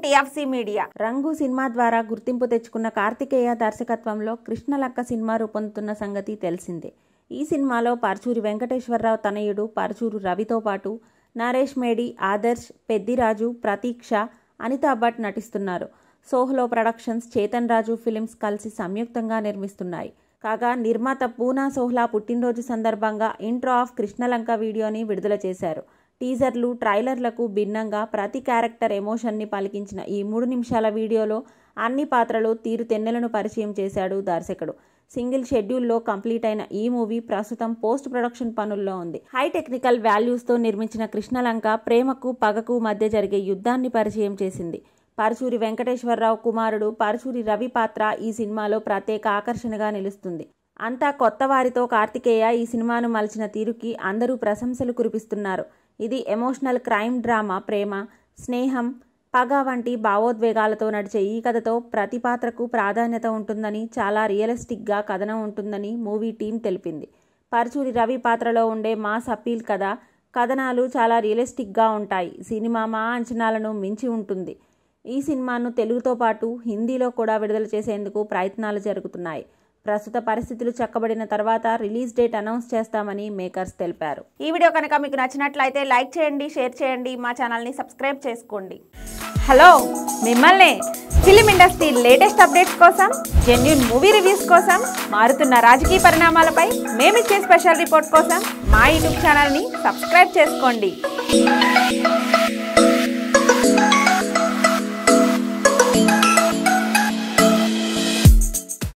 TFC media. రంగు cinema ద్వారా గుర్తింపు తెచ్చుకున్న కార్తికేయ దర్శకత్వంలో కృష్ణ లంక సినిమా రూపొందుతున్న సంగతి తెలిసిందే. ఈ సినిమాలో పరుచూరి వెంకటేశ్వరరావు తనయుడు పరుచూరు రవితో పాటు నరేష్ మేడి, ఆదర్శ్, పెద్దిరాజు, ప్రతీక్ష, అనితా భట్ నటిస్తున్నారు. సోహ్లో ప్రొడక్షన్స్, చేతన్ రాజు ఫిలిమ్స్ కలిసి సంయుక్తంగా నిర్మిస్తున్నాయి. కాగా నిర్మాత పూనా సోహ్లా పుట్టినరోజు సందర్భంగా ఇంట్రో ఆఫ్ కృష్ణ లంక వీడియోని విడుదల చేశారు. టీజర్లు, ట్రైలర్లకు భిన్నంగా ప్రతి క్యారెక్టర్ ఎమోషన్ని పలికించిన ఈ 3 నిమిషాల వీడియోలో అన్ని పాత్రలు, తీరుతెన్నులను పరిచయం చేశాడు దర్శకుడు. సింగిల్ షెడ్యూల్లో కంప్లీట్ అయిన ఈ మూవీ ప్రస్తుతం పోస్ట్ ప్రొడక్షన్ పనుల్లో ఉంది. హై టెక్నికల్ వాల్యూస్తో నిర్మించిన కృష్ణలంక ప్రేమకు, పగకు మధ్య జరిగే యుద్ధాన్ని పరిచయం చేసింది. పరుచూరి వెంకటేశ్వరరావు కుమారుడు పరుచూరి రవి పాత్ర ఈ సినిమాలో ప్రత్యేక ఆకర్షణగా నిలుస్తుంది. అంతా కొత్త వారితో కార్తికేయ ఈ సినిమాను మలిచిన తీరుకి అందరూ ప్రశంసలు కురిపిస్తున్నారు. ఇది ఎమోషనల్ క్రైమ్ డ్రామా, ప్రేమ, స్నేహం, పగ వంటి భావోద్వేగాలతో నడిచే ఈ కథతో ప్రతి పాత్రకు ప్రాధాన్యత ఉంటుందని, చాలా రియలిస్టిక్గా కథనం ఉంటుందని మూవీ టీం తెలిపింది. పరుచూరి రవి పాత్రలో ఉండే మాస్ అప్పీల్ కథనాలు చాలా రియలిస్టిక్గా ఉంటాయి. సినిమా మా అంచనాలను మించి ఉంటుంది. ఈ సినిమాను తెలుగుతో పాటు హిందీలో కూడా విడుదల చేసేందుకు ప్రయత్నాలు జరుగుతున్నాయి. ప్రస్తుత పరిస్థితులు చక్కబడిన తర్వాత రిలీజ్ డేట్ అనౌన్స్ చేస్తామని మేకర్స్ తెలిపారు. ఈ వీడియో కనుక మీకు నచ్చినట్లయితే లైక్ చేయండి, షేర్ చేయండి, మా ఛానల్ని సబ్స్క్రైబ్ చేసుకోండి. హలో, మిమ్మల్ని ఫిలిం ఇండస్ట్రీ లేటెస్ట్ అప్డేట్స్ కోసం, జెన్యూన్ మూవీ రివ్యూస్ కోసం, మారుతున్న రాజకీయ పరిణామాలపై మేమిచ్చే స్పెషల్ రిపోర్ట్ కోసం మా యూట్యూబ్ ఛానల్ని సబ్స్క్రైబ్ చేసుకోండి.